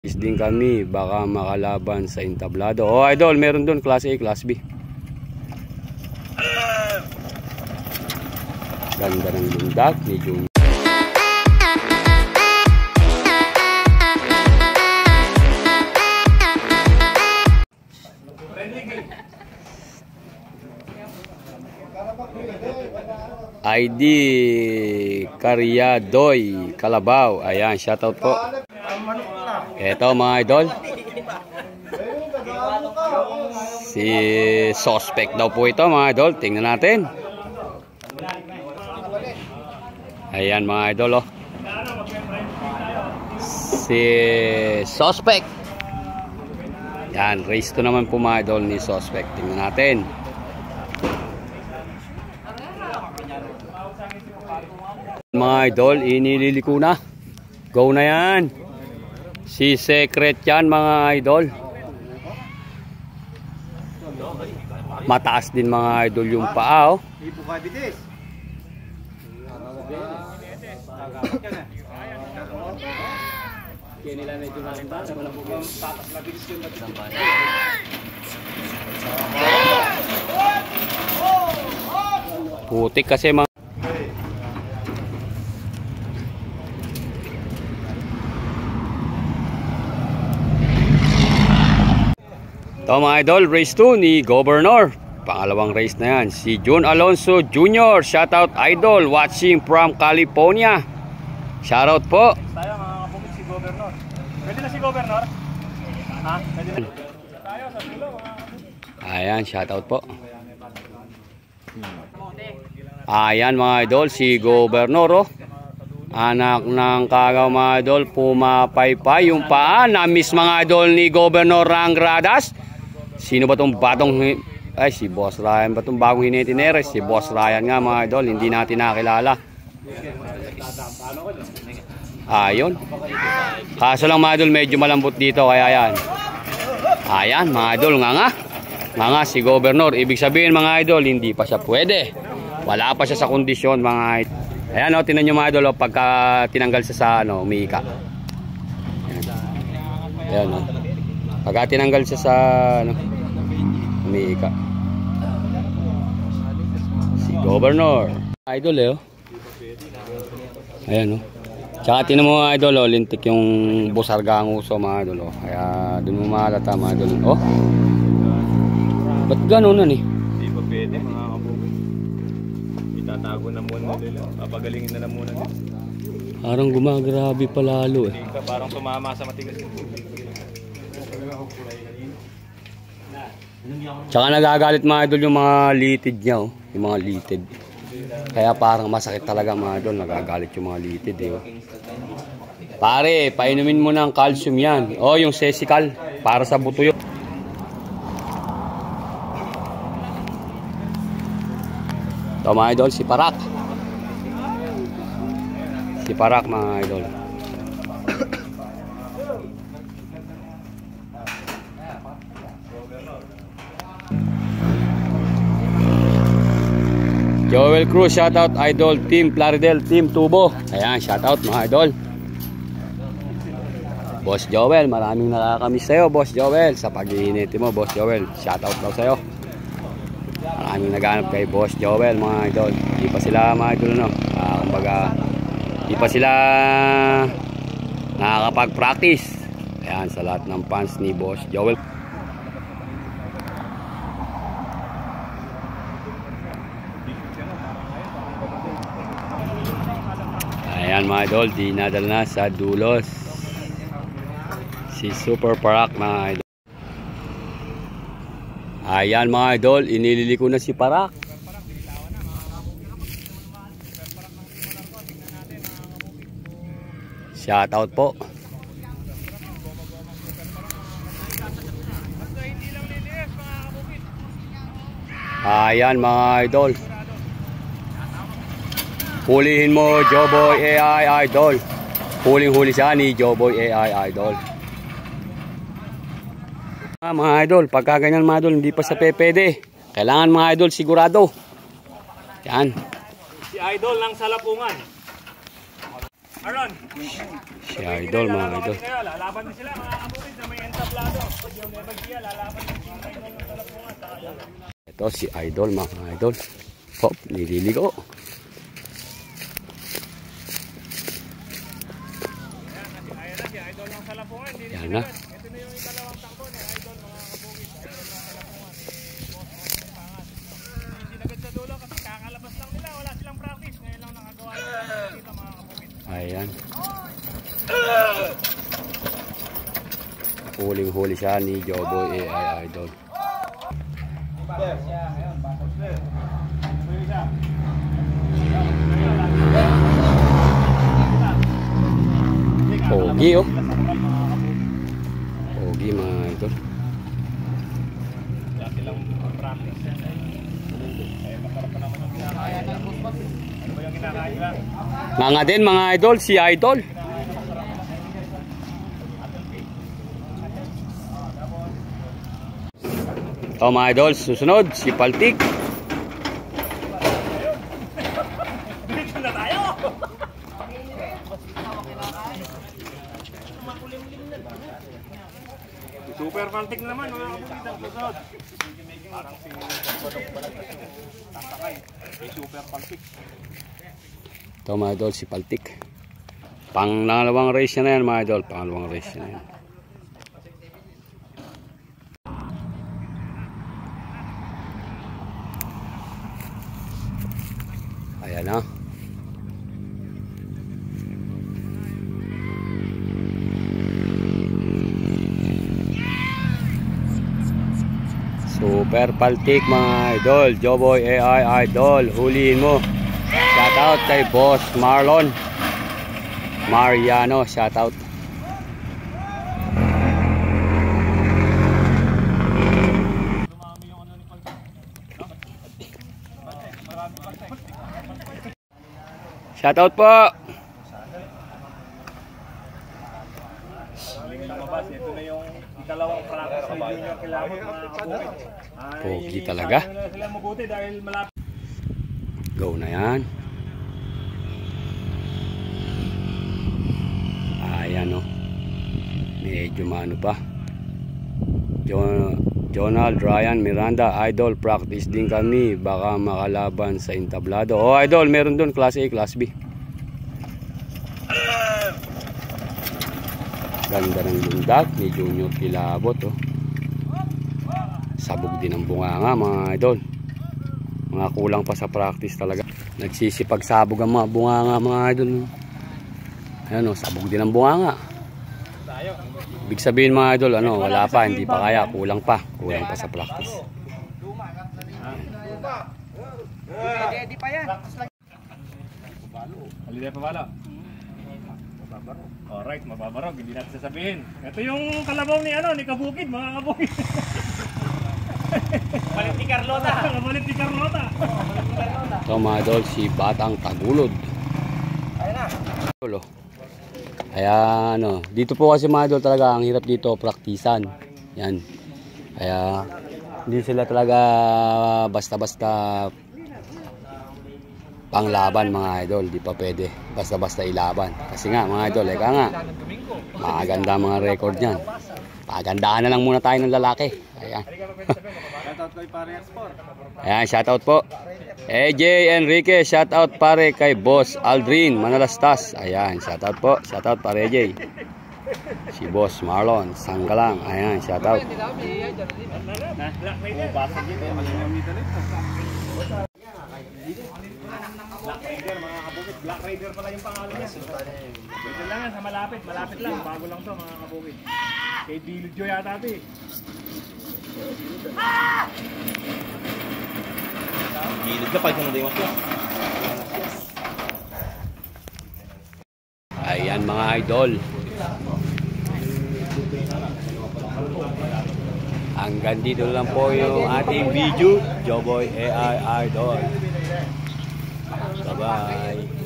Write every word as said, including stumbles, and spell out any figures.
Is din kami baka makalaban sa entablado. Oh idol, meron doon class A, class B. Ganda ng lundak ni Junior. I D Karyadoy Kalabaw. Ayan, shoutout po. Eto mga idol, si suspect daw po ito mga idol. Tingnan natin. Ayan mga idol, oh. Si suspect. Yan, race to naman po mga idol ni suspect. Tingnan natin. Mga idol, inililiko na. Go na yan. Si Secret yan mga idol. Mataas din mga idol yung paa, oh. Putik kasi mga ito mga idol, race two ni Governor. Pangalawang race na yan. Si June Alonso Junior Shoutout idol, watching from California. Shoutout po. Tayo mga kapumit si Governor. Pwede na si Governor? Ha? Pwede na. Tayo sa dulo mga kapumit. Ayan, shoutout po. Ayan mga idol, si Governor, oh. Anak ng kagaw mga idol, pumapaypay yung paa. Na-miss mga idol ni Governor Rangradas. Sino ba itong batong, ay si Boss Ryan ba itong bagong hinetineres? Si Boss Ryan nga mga idol, hindi natin nakilala. Ayun. Kaso lang mga idol, medyo malambot dito, kaya yan. Ayan mga idol, nga nga. Nga nga si Governor, ibig sabihin mga idol, hindi pa siya pwede. Wala pa siya sa kondisyon mga idol. Ayan o, tinan nyo mga idol, pagka tinanggal siya sa ano, umiika. Ayan o. Pagka tinanggal siya sa ano, umiika. Si Governor. Idol eh o. Ayan o. Tsaka tinan mo mga idol o, lintik yung busarga ang uso mga idol o. Kaya dun mo mahalata mga idol. O. Ba't gano'n nun eh? Hindi pa pwede mga kapumit. Itatago na muna nila. Papagalingin na na muna nila. Parang gumagrabe pa lalo eh. Parang tumama sa matigas. Tsaka nagagalit mga idol yung mga litid niya, oh. Yung mga litid. Kaya parang masakit talaga mga idol, nagagalit yung mga litid eh, oh. Pare, painumin mo ng calcium yan. Oh, yung sesical para sa buto yun. Ito mga idol, si Parak. Si Parak mga idol. Joel Cruz, shoutout idol, Team Plaridel, Team Tubo. Ayan, shoutout mga idol. Boss Joel, maraming nakakamiss sa'yo, Boss Joel. Sa pag-iiniti mo, Boss Joel, shoutout daw sa'yo. Maraming naghanap kay Boss Joel mga idol. Hindi pa sila mga idol, no? Ah, kumbaga, hindi pa sila nakakapag-practice. Ayan, sa lahat ng fans ni Boss Joel. Ayan mga idol, dinadal na sa dulos si Super Parak mga idol. Ayan mga idol, inililiko na si Parak. Shoutout po. Ayan mga idol. Hulihin mo Joboy A I Idol. Huling-huli siya ni Joboy A I Idol. Ah, mga idol, pagka ganyan mga idol, hindi pa sa pepede. Kailangan mga idol sigurado. Yan. Si Idol ng Salapungan. Aron. Si Idol mga idol. Lalaban din sila mga kabukid na may entablado. Pag yung Nueva Ecija, lalaban din sila ng Talapungan. Ito si Idol mga idol. Hop, nililigo. Ayan na si Idol ng Talapungan. Yan na. Ito na yung ikalawang takbo ni Idol mga kabukid. Idol ng Talapungan. Hindi sinagad sa dulo kasi kakalabas lang nila. Wala silang practice. Ngayon lang nakagawa dito mga kabukid. Ayan. Huling-huli siya ni Joboy A I Idol. Pogi oh. Pogi mga idol. Dati lang practice. Eh, makarap pa naman yung kinakain. Ano ba yung kinakain lang? Nga nga din mga idol, si Idol. Ito mga idol, susunod, si Paltik. Dito na tayo! Super Paltik naman, mga kapatid ang lusod. Parang si Tatakay, si Super Paltik. Ito mga idol, si Paltik. Pangalawang race na yan mga idol, pangalawang race na yan. Ayan na. Super Paltik mga idol. Joboy A I Idol. Huliin mo. Shoutout kay Boss Marlon Mariano. Shoutout. Shoutout po. Lumabas, ito na yung ikalawang practice ni Junior Kilabot mga kabukid. Pogi talaga. Sila mabuti dahil malapit. Go na yan. Ayan o. Medyo maano pa. John, Jonald, Ryan, Miranda, Idol, practice din kami. Baka makalaban sa entablado. Oh Idol, meron doon. Class A, Class B. Ganda ng lundak ni Junior Kilabot oh. Sabog din ang bunganga mga idol. Mga kulang pa sa practice talaga. Nagsisipag sabog ang mga bunganga mga idol. Ayan oh, sabog din ang bunganga. Ibig sabihin mga idol, ano, wala pa, hindi pa kaya, kulang pa. Kulang pa sa practice. Ready pa yan. Halina pa bala. Alright, mababarog, hindi natin sasabihin. Ito yung kalabaw ni ano, ni Kabukid, mga kabukid. Balit ni Carlota. Balit ni Carlota. Ito mga idol, si Batang Tagulod. Ayun na. Kaya ano, dito po kasi mga idol talaga, ang hirap dito, praktisan. Yan. Kaya hindi sila talaga basta-basta panglaban mga idol, di pa pwede basta-basta ilaban. Kasi nga mga idol, eka nga, maganda mga record niyan. Pagandaan na lang muna tayo ng lalaki. Ayan. Shoutout kay Pare Export. Ayan, shoutout po. A J Enrique, shoutout pare kay Boss Aldrin Manalastas. Ayan, shoutout po. Shoutout pare A J. Si Boss Marlon Sanggalang. Ayan, shoutout. Black Raider mga kabukid. Black Raider pala yung pangalan niya. Dito lang yan, sa malapit. Malapit lang. Bago lang to mga kabukid. Kay Diludyo yata ito eh. Gilid ka pa kung hindi mas yan. Ayan mga idol. Hanggang dito lang po yung ating video. Joboy A I Idol. Bye-bye.